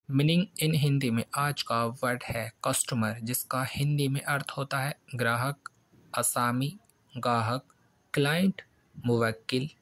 meaning in Hindi में आज का वर्ड है कस्टमर, जिसका हिंदी में अर्थ होता है ग्राहक, असामी, गाहक, क्लाइंट, मुवक्किल,